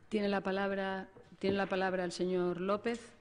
Tiene la palabra el señor López.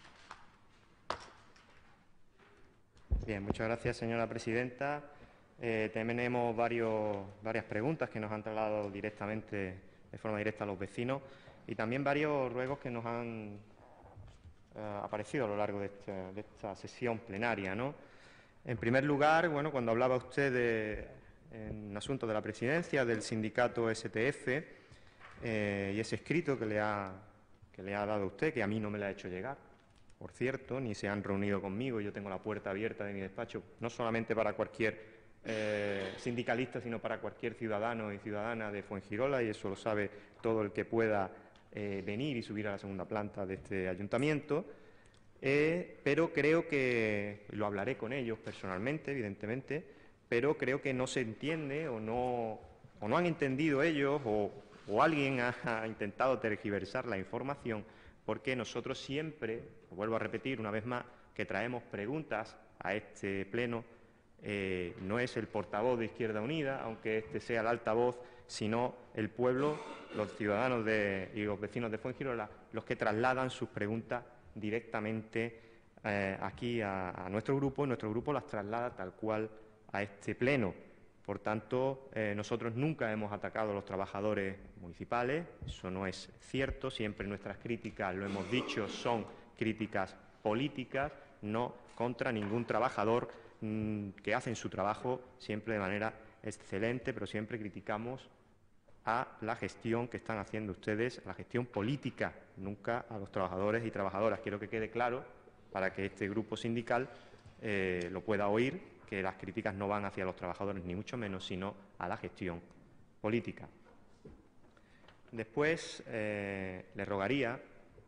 Bien, muchas gracias, señora presidenta. Tenemos varias preguntas que nos han trasladado directamente, de forma directa, a los vecinos, y también varios ruegos que nos han aparecido a lo largo de esta sesión plenaria, ¿no? En primer lugar, bueno, cuando hablaba usted en asuntos de la presidencia del sindicato STF y ese escrito que le ha dado usted, que a mí no me lo ha hecho llegar, por cierto, ni se han reunido conmigo. Yo tengo la puerta abierta de mi despacho, no solamente para cualquier sindicalista, sino para cualquier ciudadano y ciudadana de Fuengirola, y eso lo sabe todo el que pueda venir y subir a la segunda planta de este ayuntamiento. Pero creo que, lo hablaré con ellos personalmente, evidentemente, pero creo que no se entiende o no han entendido ellos o alguien ha intentado tergiversar la información, porque nosotros siempre, lo vuelvo a repetir una vez más, que traemos preguntas a este pleno, no es el portavoz de Izquierda Unida, aunque este sea el altavoz, sino el pueblo, los ciudadanos y los vecinos de Fuengirola, los que trasladan sus preguntas directamente aquí a nuestro grupo, y nuestro grupo las traslada tal cual a este pleno. Por tanto, nosotros nunca hemos atacado a los trabajadores municipales, eso no es cierto. Siempre nuestras críticas, lo hemos dicho, son críticas políticas, no contra ningún trabajador que hacen su trabajo siempre de manera excelente, pero siempre criticamos a la gestión que están haciendo ustedes, la gestión política, nunca a los trabajadores y trabajadoras. Quiero que quede claro, para que este grupo sindical lo pueda oír, que las críticas no van hacia los trabajadores, ni mucho menos, sino a la gestión política. Después, le rogaría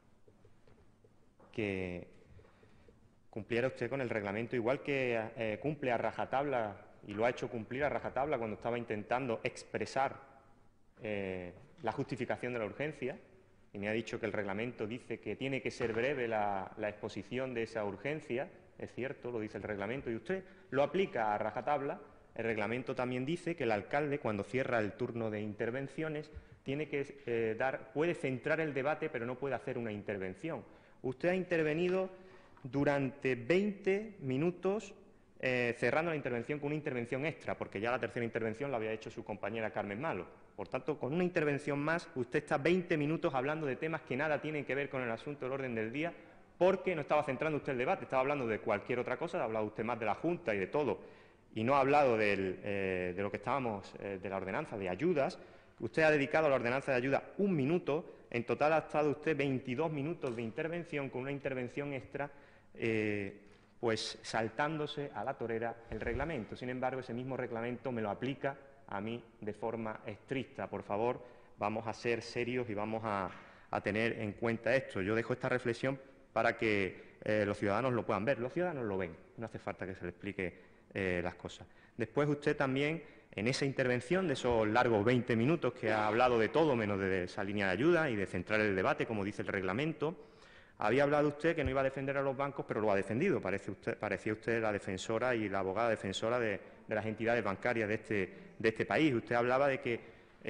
que cumpliera usted con el reglamento, igual que cumple a rajatabla, y lo ha hecho cumplir a rajatabla cuando estaba intentando expresar la justificación de la urgencia, y me ha dicho que el reglamento dice que tiene que ser breve la exposición de esa urgencia. Es cierto, lo dice el reglamento, y usted lo aplica a rajatabla. El reglamento también dice que el alcalde, cuando cierra el turno de intervenciones, tiene que puede centrar el debate, pero no puede hacer una intervención. Usted ha intervenido durante 20 minutos, cerrando la intervención con una intervención extra, porque ya la tercera intervención la había hecho su compañera Carmen Malo. Por tanto, con una intervención más, usted está 20 minutos hablando de temas que nada tienen que ver con el asunto del orden del día, porque no estaba centrando usted el debate, estaba hablando de cualquier otra cosa, ha hablado usted más de la Junta y de todo, y no ha hablado de lo que estábamos, de la ordenanza de ayudas. Usted ha dedicado a la ordenanza de ayuda 1 minuto, en total ha estado usted 22 minutos de intervención, con una intervención extra, pues saltándose a la torera el reglamento. Sin embargo, ese mismo reglamento me lo aplica a mí de forma estricta. Por favor, vamos a ser serios y vamos a tener en cuenta esto. Yo dejo esta reflexión para que los ciudadanos lo puedan ver. Los ciudadanos lo ven, no hace falta que se les explique las cosas. Después usted también, en esa intervención de esos largos 20 minutos que ha hablado de todo menos de esa línea de ayuda y de centrar el debate, como dice el reglamento, había hablado usted que no iba a defender a los bancos, pero lo ha defendido. Parecía usted la defensora y la abogada defensora de las entidades bancarias de este país. Usted hablaba de que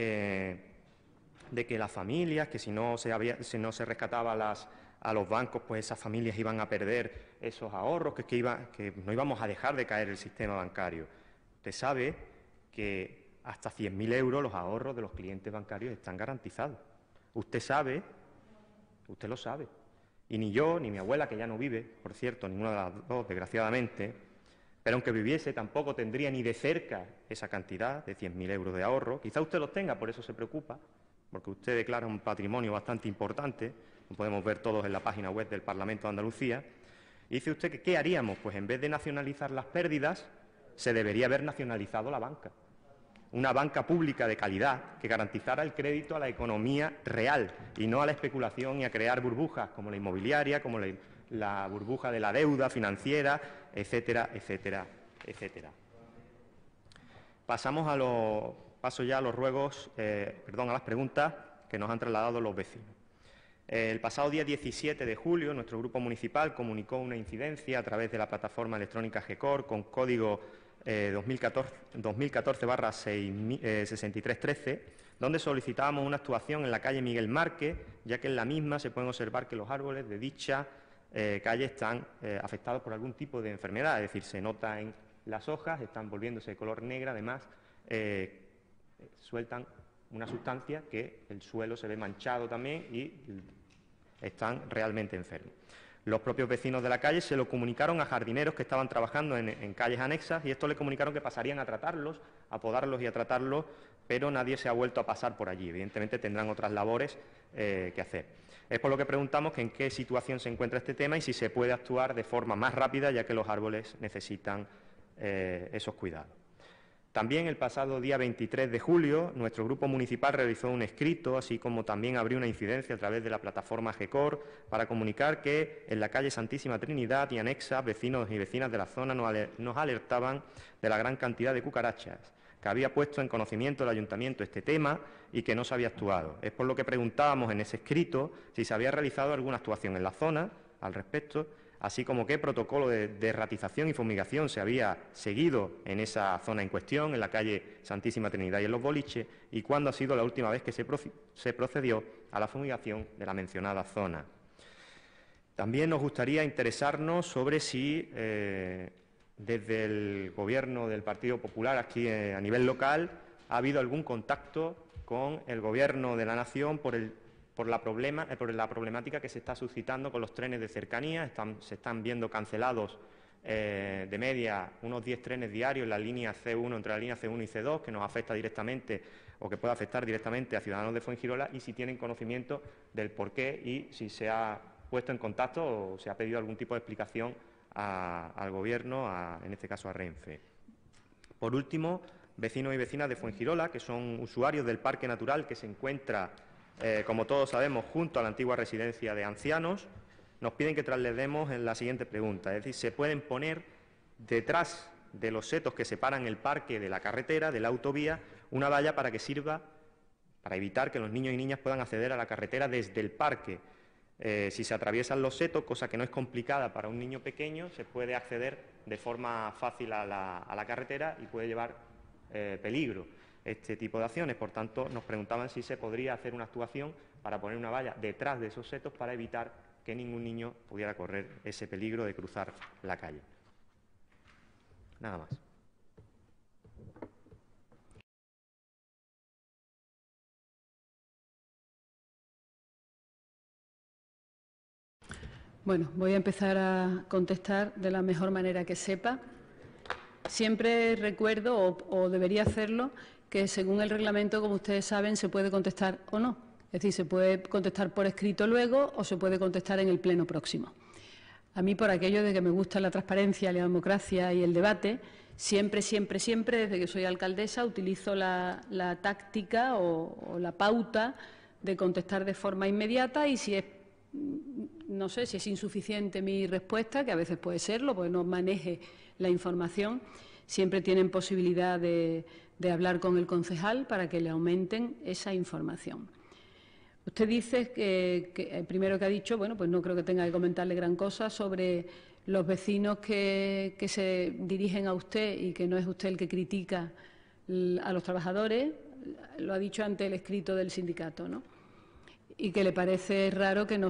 las familias, que si no se rescataba a los bancos, pues esas familias iban a perder esos ahorros, que no íbamos a dejar de caer el sistema bancario. Usted sabe que hasta 100.000 euros los ahorros de los clientes bancarios están garantizados. Usted lo sabe. Y ni yo, ni mi abuela, que ya no vive, por cierto, ninguna de las dos, desgraciadamente, pero aunque viviese, tampoco tendría ni de cerca esa cantidad de 100.000 euros de ahorro. Quizá usted los tenga, por eso se preocupa, porque usted declara un patrimonio bastante importante, lo podemos ver todos en la página web del Parlamento de Andalucía. Y dice usted que ¿qué haríamos? Pues en vez de nacionalizar las pérdidas, se debería haber nacionalizado la banca. Una banca pública de calidad que garantizara el crédito a la economía real y no a la especulación y a crear burbujas como la inmobiliaria, como la burbuja de la deuda financiera, etcétera, etcétera, etcétera. Paso ya a los ruegos, a las preguntas que nos han trasladado los vecinos. El pasado día 17 de julio, nuestro grupo municipal comunicó una incidencia a través de la plataforma electrónica GECOR con código 2014/6313, donde solicitábamos una actuación en la calle Miguel Márquez, ya que en la misma se pueden observar que los árboles de dicha calle están afectados por algún tipo de enfermedad, es decir, se nota en las hojas, están volviéndose de color negra, además sueltan una sustancia que el suelo se ve manchado también y están realmente enfermos. Los propios vecinos de la calle se lo comunicaron a jardineros que estaban trabajando en calles anexas y estos le comunicaron que pasarían a tratarlos, a podarlos y a tratarlos, pero nadie se ha vuelto a pasar por allí. Evidentemente tendrán otras labores que hacer. Es por lo que preguntamos que en qué situación se encuentra este tema y si se puede actuar de forma más rápida, ya que los árboles necesitan esos cuidados. También el pasado día 23 de julio, nuestro grupo municipal realizó un escrito, así como también abrió una incidencia a través de la plataforma GECOR, para comunicar que en la calle Santísima Trinidad y anexas, vecinos y vecinas de la zona nos alertaban de la gran cantidad de cucarachas, que había puesto en conocimiento el ayuntamiento este tema y que no se había actuado. Es por lo que preguntábamos en ese escrito si se había realizado alguna actuación en la zona al respecto, así como qué protocolo de ratización y fumigación se había seguido en esa zona en cuestión, en la calle Santísima Trinidad y en los boliches, y cuándo ha sido la última vez que se procedió a la fumigación de la mencionada zona. También nos gustaría interesarnos sobre si desde el Gobierno del Partido Popular aquí a nivel local ha habido algún contacto con el Gobierno de la Nación por la problemática que se está suscitando con los trenes de cercanía. Se están viendo cancelados de media unos 10 trenes diarios en la línea C1, entre la línea C1 y C2, que nos afecta directamente o que puede afectar directamente a ciudadanos de Fuengirola, y si tienen conocimiento del porqué y si se ha puesto en contacto o se ha pedido algún tipo de explicación al Gobierno, en este caso a Renfe. Por último, vecinos y vecinas de Fuengirola, que son usuarios del Parque Natural que se encuentra, como todos sabemos, junto a la antigua residencia de ancianos, nos piden que traslademos en la siguiente pregunta. Es decir, ¿se pueden poner detrás de los setos que separan el parque de la carretera, de la autovía, una valla para que sirva para evitar que los niños y niñas puedan acceder a la carretera desde el parque? Si se atraviesan los setos, cosa que no es complicada para un niño pequeño, se puede acceder de forma fácil a la carretera y puede llevar peligro este tipo de acciones. Por tanto, nos preguntaban si se podría hacer una actuación para poner una valla detrás de esos setos para evitar que ningún niño pudiera correr ese peligro de cruzar la calle. Nada más. Bueno, voy a empezar a contestar de la mejor manera que sepa. Siempre recuerdo, o debería hacerlo, que según el reglamento, como ustedes saben, se puede contestar o no. Es decir, se puede contestar por escrito luego o se puede contestar en el pleno próximo. A mí, por aquello de que me gusta la transparencia, la democracia y el debate, siempre, desde que soy alcaldesa, utilizo la táctica o la pauta de contestar de forma inmediata, y si es, no sé, si es insuficiente mi respuesta, que a veces puede serlo, porque no maneje la información, siempre tienen posibilidad de hablar con el concejal para que le aumenten esa información. Usted dice que primero que ha dicho, bueno, pues no creo que tenga que comentarle gran cosa sobre los vecinos que se dirigen a usted y que no es usted el que critica a los trabajadores. Lo ha dicho ante el escrito del sindicato, ¿no? Y que le parece raro que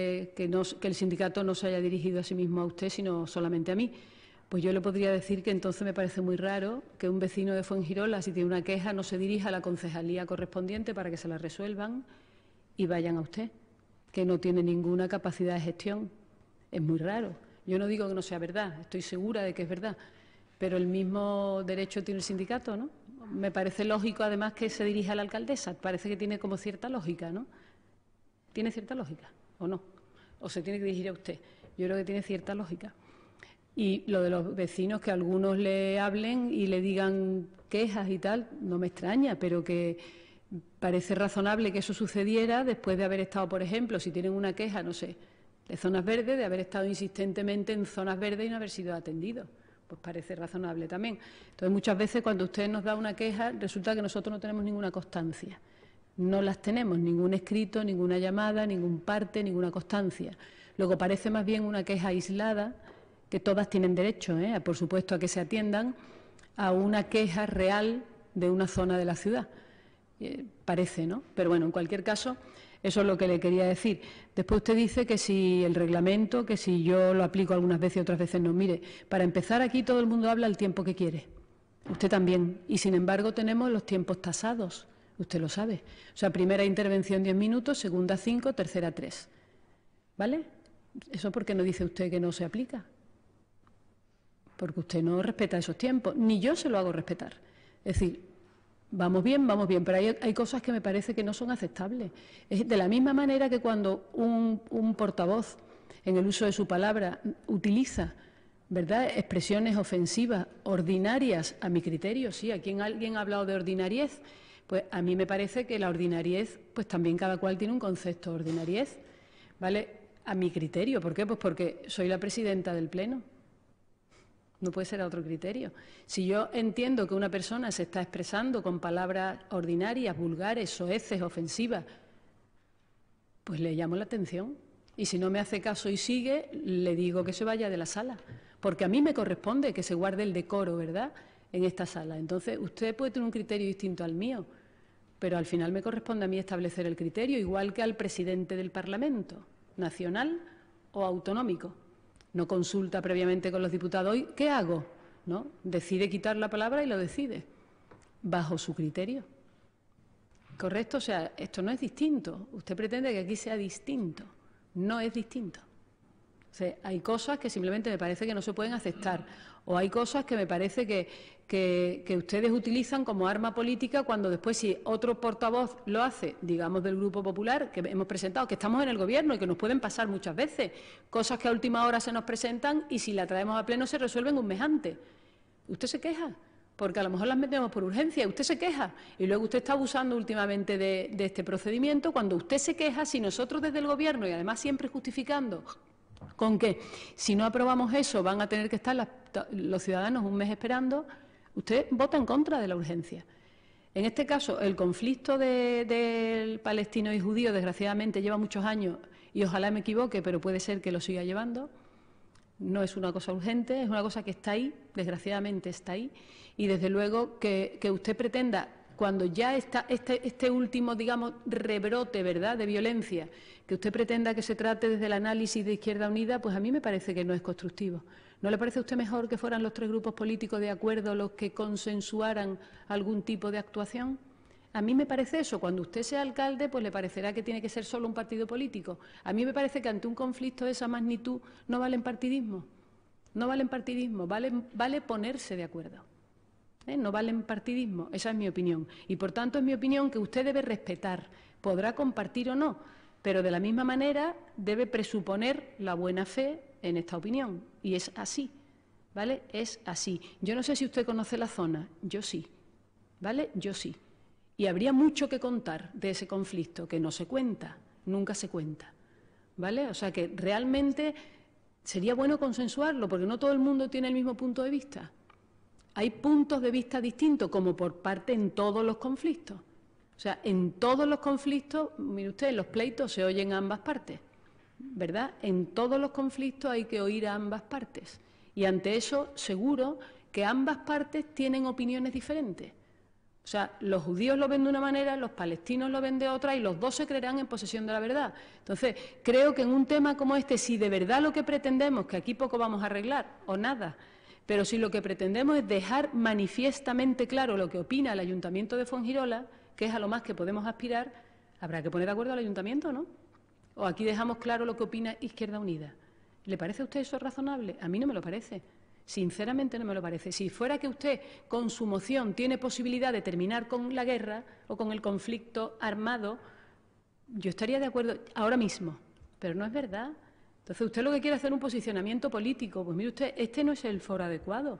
el sindicato no se haya dirigido a sí mismo a usted, sino solamente a mí. Pues yo le podría decir que entonces me parece muy raro que un vecino de Fuengirola, si tiene una queja, no se dirija a la concejalía correspondiente para que se la resuelvan y vayan a usted, que no tiene ninguna capacidad de gestión. Es muy raro. Yo no digo que no sea verdad, estoy segura de que es verdad, pero el mismo derecho tiene el sindicato, ¿no? Me parece lógico, además, que se dirija a la alcaldesa. Parece que tiene como cierta lógica, ¿no? ¿Tiene cierta lógica o no? ¿O se tiene que dirigir a usted? Yo creo que tiene cierta lógica. Y lo de los vecinos, que algunos le hablen y le digan quejas y tal, no me extraña, pero que parece razonable que eso sucediera después de haber estado, por ejemplo, si tienen una queja, no sé, de zonas verdes, de haber estado insistentemente en zonas verdes y no haber sido atendidos. Pues parece razonable también. Entonces, muchas veces cuando usted nos da una queja, resulta que nosotros no tenemos ninguna constancia. No las tenemos, ningún escrito, ninguna llamada, ningún parte, ninguna constancia. Luego parece más bien una queja aislada, que todas tienen derecho, por supuesto, a que se atiendan. a una queja real de una zona de la ciudad. Parece, ¿no? Pero bueno, en cualquier caso, eso es lo que le quería decir. Después usted dice que si el reglamento, que si yo lo aplico algunas veces y otras veces no. Mire, para empezar aquí todo el mundo habla el tiempo que quiere. Usted también. Y sin embargo tenemos los tiempos tasados. Usted lo sabe. O sea, primera intervención 10 minutos, segunda 5, tercera 3. ¿Vale? ¿Eso por qué no dice usted que no se aplica? Porque usted no respeta esos tiempos. Ni yo se lo hago respetar. Es decir, vamos bien, pero hay cosas que me parece que no son aceptables. Es de la misma manera que cuando un portavoz, en el uso de su palabra, utiliza, ¿verdad?, expresiones ofensivas, ordinarias, a mi criterio, sí, aquí alguien ha hablado de ordinariez, pues a mí me parece que la ordinariez, pues también cada cual tiene un concepto de ordinariez, ¿vale?, a mi criterio. ¿Por qué? Pues porque soy la presidenta del Pleno. No puede ser a otro criterio. Si yo entiendo que una persona se está expresando con palabras ordinarias, vulgares, soeces, ofensivas, pues le llamo la atención. Y si no me hace caso y sigue, le digo que se vaya de la sala. Porque a mí me corresponde que se guarde el decoro, ¿verdad?, en esta sala. Entonces, usted puede tener un criterio distinto al mío, pero al final me corresponde a mí establecer el criterio, igual que al presidente del Parlamento, nacional o autonómico. No consulta previamente con los diputados. Hoy, ¿qué hago? ¿No? Decide quitar la palabra y lo decide, bajo su criterio. ¿Correcto? O sea, esto no es distinto. Usted pretende que aquí sea distinto. No es distinto. O sea, hay cosas que simplemente me parece que no se pueden aceptar. O hay cosas que me parece que ustedes utilizan como arma política cuando después, si otro portavoz lo hace, digamos del Grupo Popular, que hemos presentado, que estamos en el Gobierno y que nos pueden pasar muchas veces, cosas que a última hora se nos presentan y si la traemos a pleno se resuelven un mes antes. Usted se queja, porque a lo mejor las metemos por urgencia, usted se queja y luego usted está abusando últimamente de este procedimiento. Cuando usted se queja, si nosotros desde el Gobierno, y además siempre justificando con que si no aprobamos eso van a tener que estar los ciudadanos un mes esperando, usted vota en contra de la urgencia. En este caso, el conflicto del palestino y judío, desgraciadamente, lleva muchos años y ojalá me equivoque, pero puede ser que lo siga llevando. No es una cosa urgente, es una cosa que está ahí, desgraciadamente está ahí, y desde luego que usted pretenda, cuando ya está este último, digamos, rebrote, ¿verdad?, de violencia, que usted pretenda que se trate desde el análisis de Izquierda Unida, pues a mí me parece que no es constructivo. ¿No le parece a usted mejor que fueran los tres grupos políticos de acuerdo los que consensuaran algún tipo de actuación? A mí me parece eso. Cuando usted sea alcalde, pues le parecerá que tiene que ser solo un partido político. A mí me parece que ante un conflicto de esa magnitud no valen partidismo. No valen partidismo, vale ponerse de acuerdo. No valen partidismo, esa es mi opinión. Y por tanto es mi opinión que usted debe respetar, podrá compartir o no, pero de la misma manera debe presuponer la buena fe en esta opinión. Y es así, ¿vale? Es así. Yo no sé si usted conoce la zona, yo sí, ¿vale? Yo sí. Y habría mucho que contar de ese conflicto, que no se cuenta, nunca se cuenta, ¿vale? O sea que realmente sería bueno consensuarlo, porque no todo el mundo tiene el mismo punto de vista. Hay puntos de vista distintos, como por parte en todos los conflictos. O sea, en todos los conflictos, mire usted, en los pleitos se oyen a ambas partes, ¿verdad? En todos los conflictos hay que oír a ambas partes. Y ante eso, seguro que ambas partes tienen opiniones diferentes. O sea, los judíos lo ven de una manera, los palestinos lo ven de otra y los dos se creerán en posesión de la verdad. Entonces, creo que en un tema como este, si de verdad lo que pretendemos, que aquí poco vamos a arreglar, o nada, pero si lo que pretendemos es dejar manifiestamente claro lo que opina el Ayuntamiento de Fuengirola, que es a lo más que podemos aspirar, habrá que poner de acuerdo al Ayuntamiento, ¿no? O aquí dejamos claro lo que opina Izquierda Unida. ¿Le parece a usted eso razonable? A mí no me lo parece. Sinceramente no me lo parece. Si fuera que usted con su moción tiene posibilidad de terminar con la guerra o con el conflicto armado, yo estaría de acuerdo ahora mismo, pero no es verdad. Entonces usted lo que quiere es hacer un posicionamiento político. Pues mire usted, este no es el foro adecuado.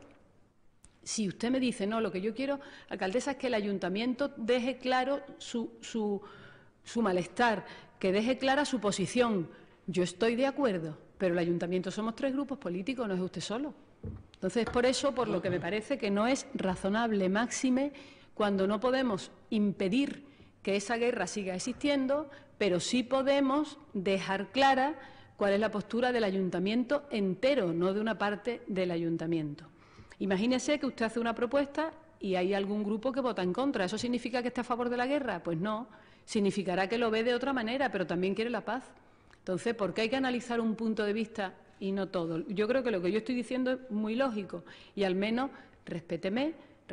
Si usted me dice, no, lo que yo quiero, alcaldesa, es que el ayuntamiento deje claro su malestar, que deje clara su posición. Yo estoy de acuerdo, pero el ayuntamiento somos tres grupos políticos, no es usted solo. Entonces, por eso, por lo que me parece que no es razonable, máxime, cuando no podemos impedir que esa guerra siga existiendo, pero sí podemos dejar clara cuál es la postura del ayuntamiento entero, no de una parte del ayuntamiento. Imagínese que usted hace una propuesta y hay algún grupo que vota en contra. ¿Eso significa que está a favor de la guerra? Pues no. Significará que lo ve de otra manera, pero también quiere la paz. Entonces, ¿por qué hay que analizar un punto de vista y no todo? Yo creo que lo que yo estoy diciendo es muy lógico y al menos respéteme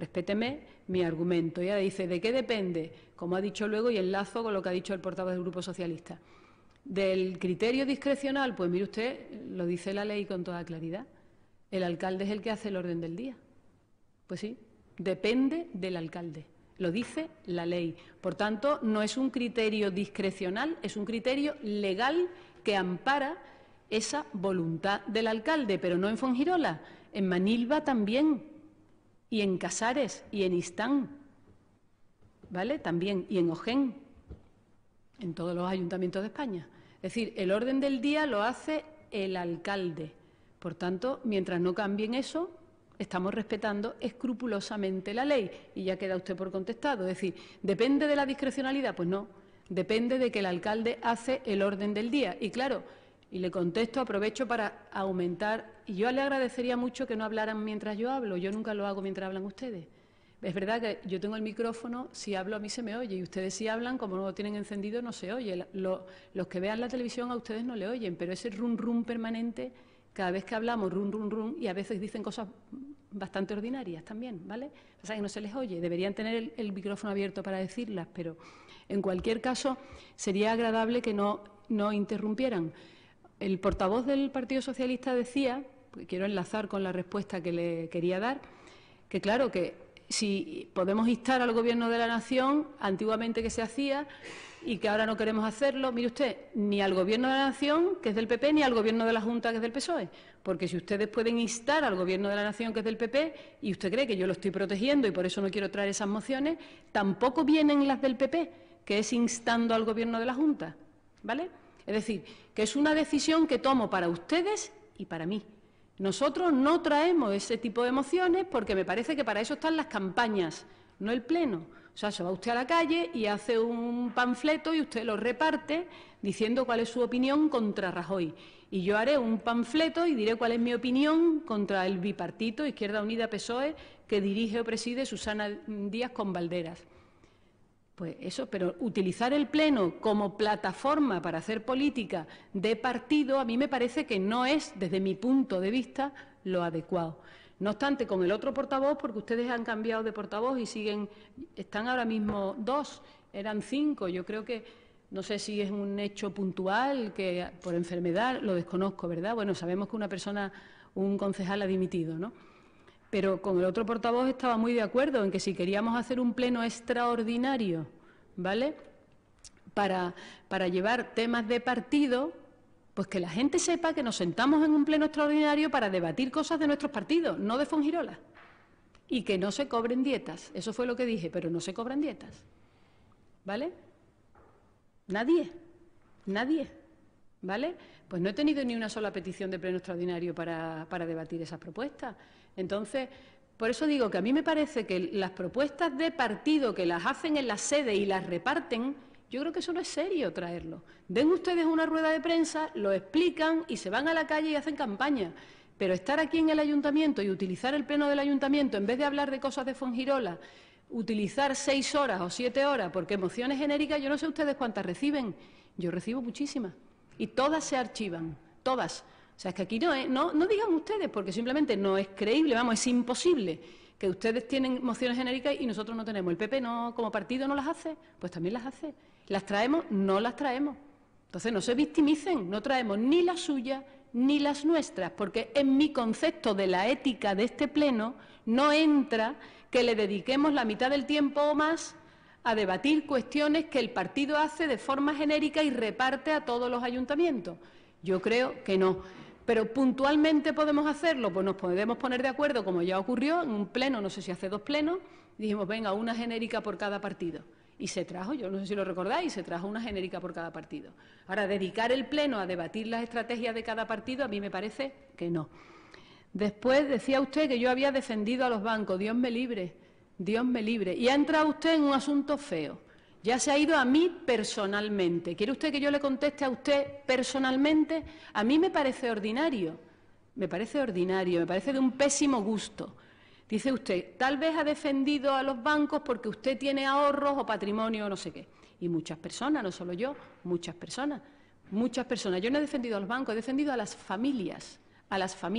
mi argumento. Ya dice, ¿de qué depende? Como ha dicho luego y enlazo con lo que ha dicho el portavoz del Grupo Socialista. Del criterio discrecional, pues mire usted, lo dice la ley con toda claridad. El alcalde es el que hace el orden del día. Pues sí, depende del alcalde. Lo dice la ley. Por tanto, no es un criterio discrecional, es un criterio legal que ampara esa voluntad del alcalde, pero no en Fuengirola, en Manilva también, y en Casares, y en Istán, ¿vale? También, y en Ojén, en todos los ayuntamientos de España. Es decir, el orden del día lo hace el alcalde. Por tanto, mientras no cambien eso, estamos respetando escrupulosamente la ley. Y ya queda usted por contestado. Es decir, ¿depende de la discrecionalidad? Pues no, depende de que el alcalde hace el orden del día. Y claro, y le contesto, aprovecho para aumentar, y yo le agradecería mucho que no hablaran mientras yo hablo. Yo nunca lo hago mientras hablan ustedes. Es verdad que yo tengo el micrófono, si hablo a mí se me oye, y ustedes si hablan, como no lo tienen encendido, no se oye. Los que vean la televisión a ustedes no le oyen, pero ese rum permanente, cada vez que hablamos, rum, y a veces dicen cosas bastante ordinarias también, ¿vale? O sea, que no se les oye, deberían tener el micrófono abierto para decirlas, pero en cualquier caso sería agradable que no interrumpieran. El portavoz del Partido Socialista decía, porque quiero enlazar con la respuesta que le quería dar, que claro, que si podemos instar al Gobierno de la Nación, antiguamente que se hacía, y que ahora no queremos hacerlo, mire usted, ni al Gobierno de la Nación, que es del PP, ni al Gobierno de la Junta, que es del PSOE. Porque si ustedes pueden instar al Gobierno de la Nación, que es del PP, y usted cree que yo lo estoy protegiendo y por eso no quiero traer esas mociones, tampoco vienen las del PP, que es instando al Gobierno de la Junta, ¿vale? Es decir, que es una decisión que tomo para ustedes y para mí. Nosotros no traemos ese tipo de mociones porque me parece que para eso están las campañas, no el Pleno. O sea, se va usted a la calle y hace un panfleto y usted lo reparte diciendo cuál es su opinión contra Rajoy. Y yo haré un panfleto y diré cuál es mi opinión contra el bipartito Izquierda Unida-PSOE que dirige o preside Susana Díaz con Valderas. Pues eso, pero utilizar el Pleno como plataforma para hacer política de partido a mí me parece que no es, desde mi punto de vista, lo adecuado. No obstante, con el otro portavoz, porque ustedes han cambiado de portavoz y están ahora mismo 2, eran 5, yo creo que, no sé si es un hecho puntual, que por enfermedad, lo desconozco, ¿verdad? Bueno, sabemos que un concejal ha dimitido, ¿no? Pero con el otro portavoz estaba muy de acuerdo en que si queríamos hacer un pleno extraordinario, ¿vale?, para llevar temas de partido, pues que la gente sepa que nos sentamos en un pleno extraordinario para debatir cosas de nuestros partidos, no de Fuengirola, y que no se cobren dietas. Eso fue lo que dije, pero no se cobran dietas, ¿vale? Nadie, ¿vale? Pues no he tenido ni una sola petición de pleno extraordinario para debatir esas propuestas. Entonces, por eso digo que a mí me parece que las propuestas de partido que las hacen en la sede y las reparten, yo creo que eso no es serio traerlo. Den ustedes una rueda de prensa, lo explican y se van a la calle y hacen campaña. Pero estar aquí en el ayuntamiento y utilizar el pleno del ayuntamiento, en vez de hablar de cosas de Fuengirola, utilizar 6 horas o 7 horas, porque mociones genéricas, yo no sé ustedes cuántas reciben, yo recibo muchísimas. Y todas se archivan, todas. O sea, es que aquí no digan ustedes, porque simplemente no es creíble, vamos, es imposible que ustedes tienen mociones genéricas y nosotros no tenemos. El PP no, como partido no las hace, pues también las hace. ¿Las traemos? No las traemos. Entonces no se victimicen, no traemos ni las suyas ni las nuestras, porque en mi concepto de la ética de este pleno no entra que le dediquemos la mitad del tiempo o más a debatir cuestiones que el partido hace de forma genérica y reparte a todos los ayuntamientos. Yo creo que no. Pero puntualmente podemos hacerlo, pues nos podemos poner de acuerdo, como ya ocurrió en un pleno, no sé si hace 2 plenos, dijimos, venga, una genérica por cada partido. Y se trajo, yo no sé si lo recordáis, se trajo una genérica por cada partido. Ahora, dedicar el pleno a debatir las estrategias de cada partido, a mí me parece que no. Después decía usted que yo había defendido a los bancos, Dios me libre, Dios me libre. Y ha entrado usted en un asunto feo. Ya se ha ido a mí personalmente. ¿Quiere usted que yo le conteste a usted personalmente? A mí me parece ordinario, me parece de un pésimo gusto Dice usted, tal vez ha defendido a los bancos porque usted tiene ahorros o patrimonio o no sé qué. Y muchas personas, no solo yo, muchas personas. Yo no he defendido a los bancos, he defendido a las familias, a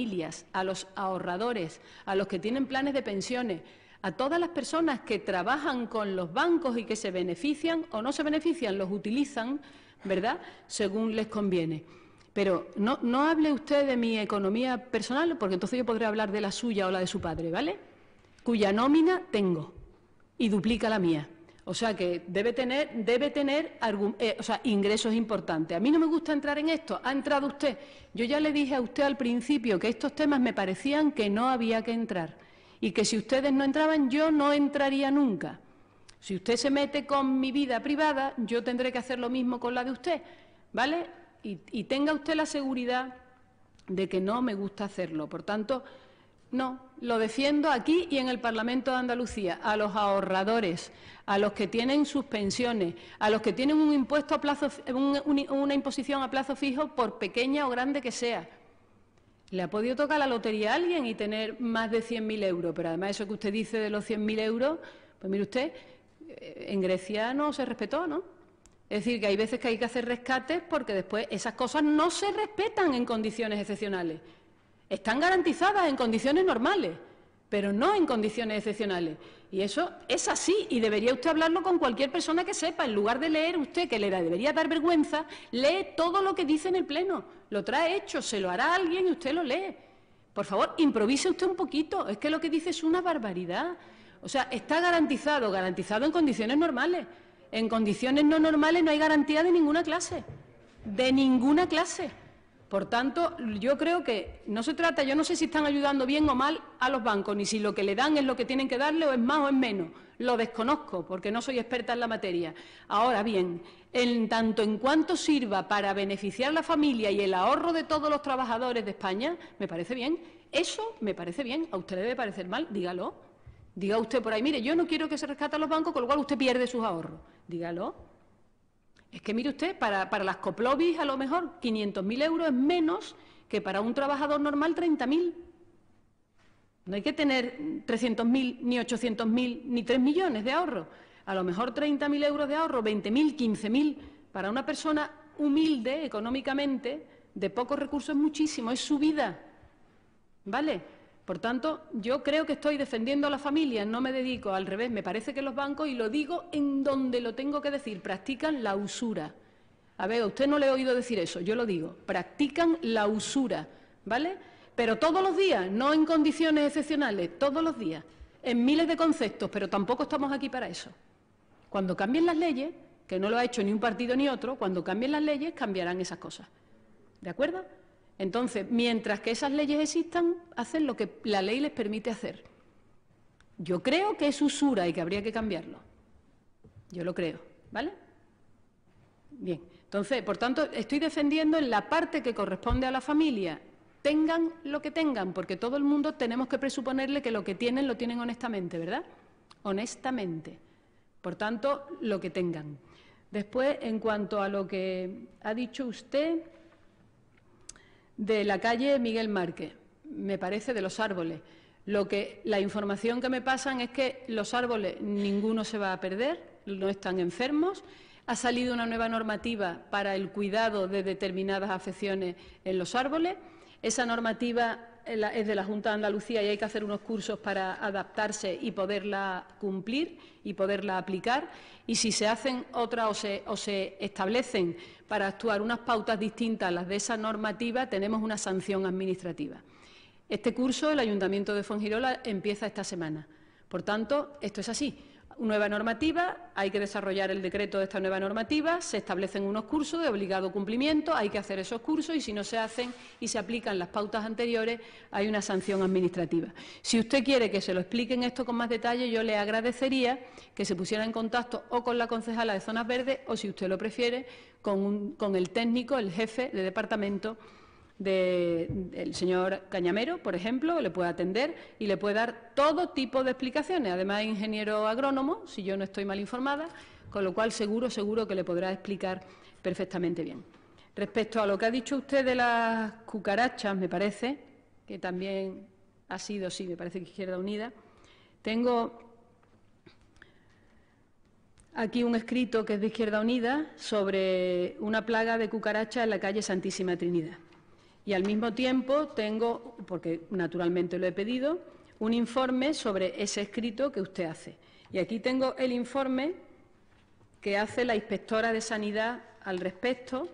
los ahorradores, a los que tienen planes de pensiones, a todas las personas que trabajan con los bancos y que se benefician o no se benefician, los utilizan, ¿verdad?, según les conviene. Pero no hable usted de mi economía personal, porque entonces yo podré hablar de la suya o la de su padre, ¿vale? Cuya nómina tengo y duplica la mía. O sea que debe tener ingresos importantes. A mí no me gusta entrar en esto. Ha entrado usted. Yo ya le dije a usted al principio que estos temas me parecían que no había que entrar y que si ustedes no entraban, yo no entraría nunca. Si usted se mete con mi vida privada, yo tendré que hacer lo mismo con la de usted, ¿vale? Y tenga usted la seguridad de que no me gusta hacerlo. Por tanto, no, lo defiendo aquí y en el Parlamento de Andalucía, a los ahorradores, a los que tienen sus pensiones, a los que tienen un impuesto a plazo, una imposición a plazo fijo, por pequeña o grande que sea. Le ha podido tocar la lotería a alguien y tener más de 100.000 euros, pero además eso que usted dice de los 100.000 euros, pues mire usted, en Grecia no se respetó, ¿no? Es decir, que hay veces que hay que hacer rescates porque después esas cosas no se respetan en condiciones excepcionales. Están garantizadas en condiciones normales, pero no en condiciones excepcionales. Y eso es así, y debería usted hablarlo con cualquier persona que sepa. En lugar de leer usted, que le debería dar vergüenza, lee todo lo que dice en el Pleno. Lo trae hecho, se lo hará alguien y usted lo lee. Por favor, improvise usted un poquito. Es que lo que dice es una barbaridad. O sea, está garantizado en condiciones normales. En condiciones no normales no hay garantía de ninguna clase. De ninguna clase. Por tanto, yo creo que no se trata, yo no sé si están ayudando bien o mal a los bancos, ni si lo que le dan es lo que tienen que darle o es más o es menos. Lo desconozco, porque no soy experta en la materia. Ahora bien, en tanto en cuanto sirva para beneficiar a la familia y el ahorro de todos los trabajadores de España, me parece bien. Eso me parece bien. A usted le debe parecer mal, dígalo. Diga usted por ahí, mire, yo no quiero que se rescate a los bancos, con lo cual usted pierde sus ahorros. Dígalo. Es que, mire usted, para las Coplovis a lo mejor 500.000 euros es menos que para un trabajador normal 30.000. No hay que tener 300.000, ni 800.000, ni 3 millones de ahorro. A lo mejor 30.000 euros de ahorro, 20.000, 15.000, para una persona humilde económicamente, de pocos recursos, es muchísimo, es su vida. ¿Vale? Por tanto, yo creo que estoy defendiendo a la familia, no me dedico al revés. Me parece que los bancos, y lo digo en donde lo tengo que decir, practican la usura. A ver, a usted no le he oído decir eso, yo lo digo, practican la usura, ¿vale? Pero todos los días, no en condiciones excepcionales, todos los días, en miles de conceptos, pero tampoco estamos aquí para eso. Cuando cambien las leyes, que no lo ha hecho ni un partido ni otro, cuando cambien las leyes cambiarán esas cosas. ¿De acuerdo? Entonces, mientras que esas leyes existan, hacen lo que la ley les permite hacer. Yo creo que es usura y que habría que cambiarlo. Yo lo creo, ¿vale? Bien, entonces, por tanto, estoy defendiendo en la parte que corresponde a la familia. Tengan lo que tengan, porque todo el mundo tenemos que presuponerle que lo que tienen lo tienen honestamente, ¿verdad? Honestamente. Por tanto, lo que tengan. Después, en cuanto a lo que ha dicho usted de la calle Miguel Márquez, me parece, de los árboles. La información que me pasan es que los árboles ninguno se va a perder, no están enfermos. Ha salido una nueva normativa para el cuidado de determinadas afecciones en los árboles. Esa normativa es de la Junta de Andalucía y hay que hacer unos cursos para adaptarse y poderla cumplir y poderla aplicar. Y si se hacen otras o se establecen para actuar unas pautas distintas a las de esa normativa, tenemos una sanción administrativa. Este curso, el Ayuntamiento de Fuengirola, empieza esta semana. Por tanto, esto es así. Nueva normativa, hay que desarrollar el decreto de esta nueva normativa, se establecen unos cursos de obligado cumplimiento, hay que hacer esos cursos y si no se hacen y se aplican las pautas anteriores, hay una sanción administrativa. Si usted quiere que se lo expliquen esto con más detalle, yo le agradecería que se pusiera en contacto o con la concejala de Zonas Verdes o, si usted lo prefiere, con el técnico, el jefe de departamento, el señor Cañamero, por ejemplo, le puede atender y le puede dar todo tipo de explicaciones. Además, es ingeniero agrónomo, si yo no estoy mal informada, con lo cual seguro que le podrá explicar perfectamente bien. Respecto a lo que ha dicho usted de las cucarachas, me parece que también ha sido, sí, me parece que Izquierda Unida. Tengo aquí un escrito que es de Izquierda Unida sobre una plaga de cucarachas en la calle Santísima Trinidad. Y al mismo tiempo tengo, porque naturalmente lo he pedido, un informe sobre ese escrito que usted hace. Y aquí tengo el informe que hace la inspectora de Sanidad al respecto,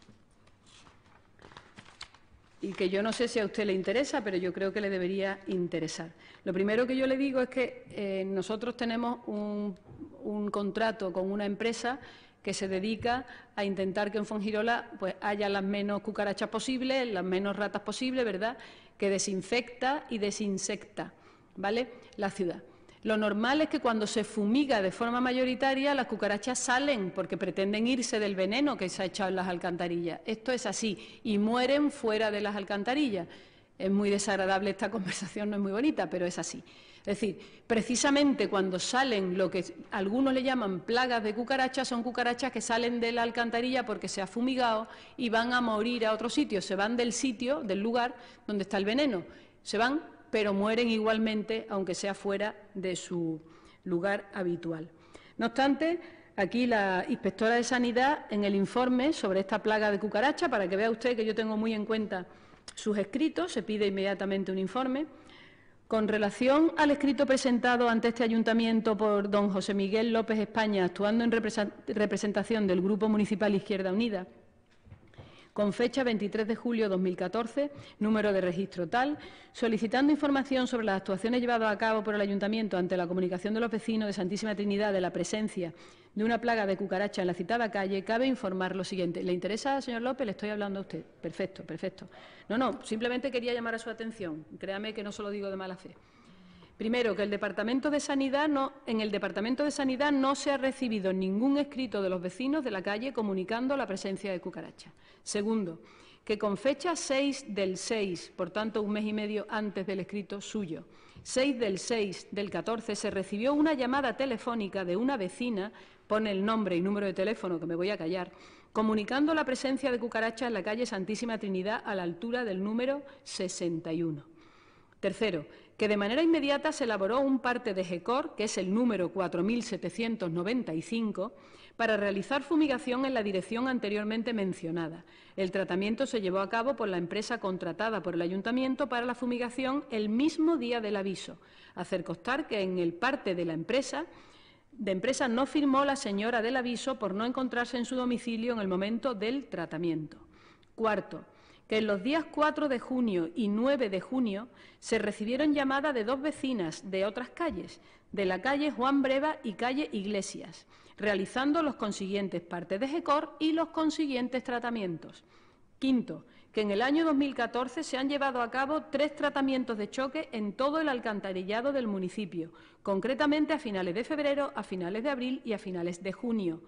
y que yo no sé si a usted le interesa, pero yo creo que le debería interesar. Lo primero que yo le digo es que nosotros tenemos un contrato con una empresa que se dedica a intentar que en Fuengirola pues, haya las menos cucarachas posibles, las menos ratas posibles, ¿verdad?, que desinfecta y desinsecta, ¿vale?, la ciudad. Lo normal es que cuando se fumiga de forma mayoritaria las cucarachas salen porque pretenden irse del veneno que se ha echado en las alcantarillas. Esto es así y mueren fuera de las alcantarillas. Es muy desagradable esta conversación, no es muy bonita, pero es así. Es decir, precisamente cuando salen lo que algunos le llaman plagas de cucarachas, son cucarachas que salen de la alcantarilla porque se ha fumigado y van a morir a otro sitio. Se van del sitio, del lugar donde está el veneno. Se van, pero mueren igualmente, aunque sea fuera de su lugar habitual. No obstante, aquí la inspectora de Sanidad, en el informe sobre esta plaga de cucaracha, para que vea usted que yo tengo muy en cuenta sus escritos, se pide inmediatamente un informe. Con relación al escrito presentado ante este ayuntamiento por don José Miguel López España, actuando en representación del Grupo Municipal Izquierda Unida, con fecha 23 de julio de 2014, número de registro tal, solicitando información sobre las actuaciones llevadas a cabo por el Ayuntamiento ante la comunicación de los vecinos de Santísima Trinidad de la presencia de una plaga de cucaracha en la citada calle, cabe informar lo siguiente. ¿Le interesa, señor López? Le estoy hablando a usted. Perfecto, perfecto. No, simplemente quería llamar a su atención. Créame que no se lo digo de mala fe. Primero, que en el Departamento de Sanidad no se ha recibido ningún escrito de los vecinos de la calle comunicando la presencia de cucarachas. Segundo, que con fecha 6 del 6, por tanto un mes y medio antes del escrito suyo, 6 del 6 del 14, se recibió una llamada telefónica de una vecina, pone el nombre y número de teléfono, que me voy a callar, comunicando la presencia de cucarachas en la calle Santísima Trinidad a la altura del número 61. Tercero, que de manera inmediata se elaboró un parte de GECOR, que es el número 4795, para realizar fumigación en la dirección anteriormente mencionada. El tratamiento se llevó a cabo por la empresa contratada por el Ayuntamiento para la fumigación el mismo día del aviso. Hacer constar que en el parte de la empresa no firmó la señora del aviso por no encontrarse en su domicilio en el momento del tratamiento. Cuarto, que en los días 4 de junio y 9 de junio se recibieron llamadas de dos vecinas de otras calles, de la calle Juan Breva y calle Iglesias, realizando los consiguientes partes de GECOR y los consiguientes tratamientos. Quinto, que en el año 2014 se han llevado a cabo 3 tratamientos de choque en todo el alcantarillado del municipio, concretamente a finales de febrero, a finales de abril y a finales de junio.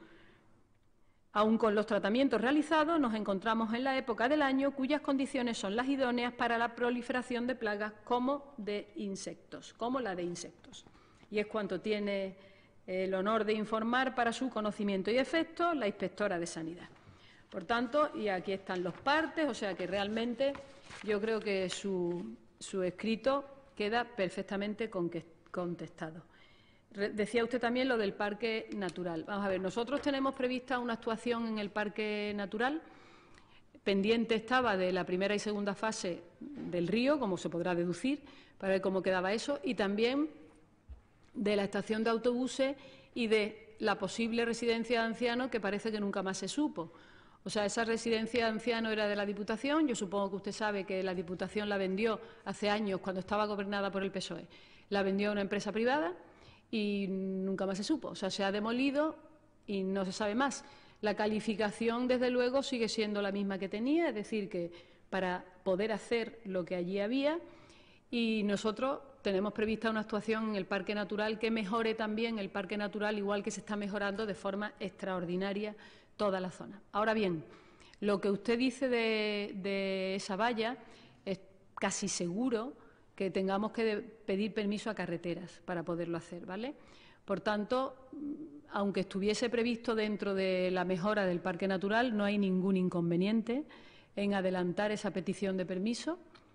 Aún con los tratamientos realizados, nos encontramos en la época del año cuyas condiciones son las idóneas para la proliferación de plagas como de insectos, como la de insectos. Y es cuanto tiene el honor de informar para su conocimiento y efecto la inspectora de Sanidad. Por tanto, y aquí están los partes, o sea que realmente yo creo que su escrito queda perfectamente contestado. Decía usted también lo del parque natural. Vamos a ver, nosotros tenemos prevista una actuación en el parque natural. Pendiente estaba de la primera y segunda fase del río, como se podrá deducir, para ver cómo quedaba eso, y también de la estación de autobuses y de la posible residencia de ancianos que parece que nunca más se supo. O sea, esa residencia de ancianos era de la Diputación. Yo supongo que usted sabe que la Diputación la vendió hace años, cuando estaba gobernada por el PSOE. La vendió a una empresa privada y nunca más se supo. O sea, se ha demolido y no se sabe más. La calificación, desde luego, sigue siendo la misma que tenía, es decir, que para poder hacer lo que allí había, y nosotros tenemos prevista una actuación en el Parque Natural que mejore también el Parque Natural, igual que se está mejorando de forma extraordinaria toda la zona. Ahora bien, lo que usted dice de esa valla es casi seguro que tengamos que pedir permiso a carreteras para poderlo hacer, ¿vale? Por tanto, aunque estuviese previsto dentro de la mejora del Parque Natural, no hay ningún inconveniente en adelantar esa petición de permiso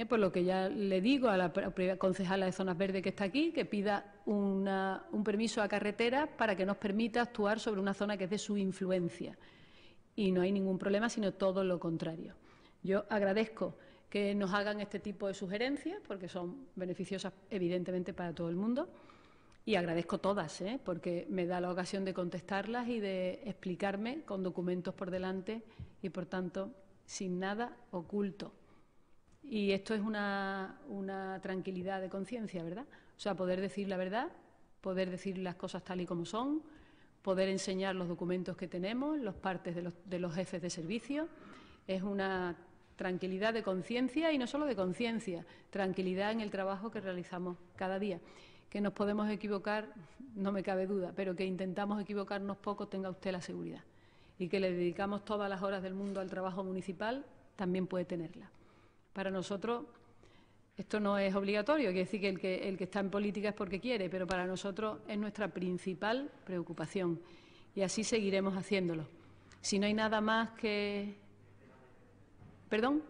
Por lo que ya le digo a la concejala de Zonas Verdes que está aquí, que pida un permiso a carretera para que nos permita actuar sobre una zona que es de su influencia. Y no hay ningún problema, sino todo lo contrario. Yo agradezco que nos hagan este tipo de sugerencias, porque son beneficiosas evidentemente para todo el mundo, y agradezco todas, porque me da la ocasión de contestarlas y de explicarme con documentos por delante y, por tanto, sin nada oculto. Y esto es una tranquilidad de conciencia, ¿verdad? O sea, poder decir la verdad, poder decir las cosas tal y como son, poder enseñar los documentos que tenemos, los partes de los jefes de servicio. Es una tranquilidad de conciencia y no solo de conciencia, tranquilidad en el trabajo que realizamos cada día. Que nos podemos equivocar, no me cabe duda, pero que intentamos equivocarnos poco, tenga usted la seguridad. Y que le dedicamos todas las horas del mundo al trabajo municipal, también puede tenerla. Para nosotros esto no es obligatorio, quiere decir que el que está en política es porque quiere, pero para nosotros es nuestra principal preocupación y así seguiremos haciéndolo. Si no hay nada más que... ¿Perdón?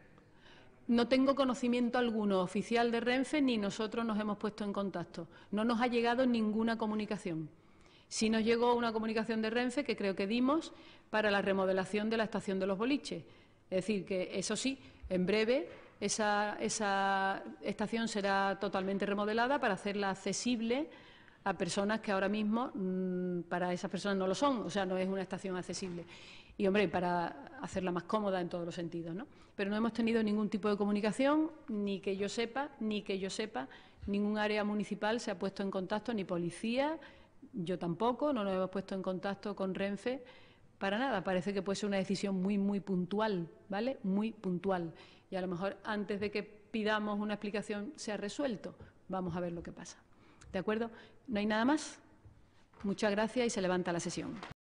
No tengo conocimiento alguno oficial de Renfe ni nosotros nos hemos puesto en contacto. No nos ha llegado ninguna comunicación. Sí nos llegó una comunicación de Renfe que creo que dimos para la remodelación de la estación de los boliches. Es decir, que eso sí, en breve esa estación será totalmente remodelada para hacerla accesible a personas que ahora mismo para esas personas no lo son, o sea, no es una estación accesible. Y, hombre, para hacerla más cómoda en todos los sentidos, ¿no? Pero no hemos tenido ningún tipo de comunicación, ni que yo sepa, ningún área municipal se ha puesto en contacto, ni policía, yo tampoco, no nos hemos puesto en contacto con Renfe para nada. Parece que puede ser una decisión muy, muy puntual, ¿vale? Muy puntual. Y a lo mejor antes de que pidamos una explicación se ha resuelto. Vamos a ver lo que pasa. ¿De acuerdo? ¿No hay nada más? Muchas gracias y se levanta la sesión.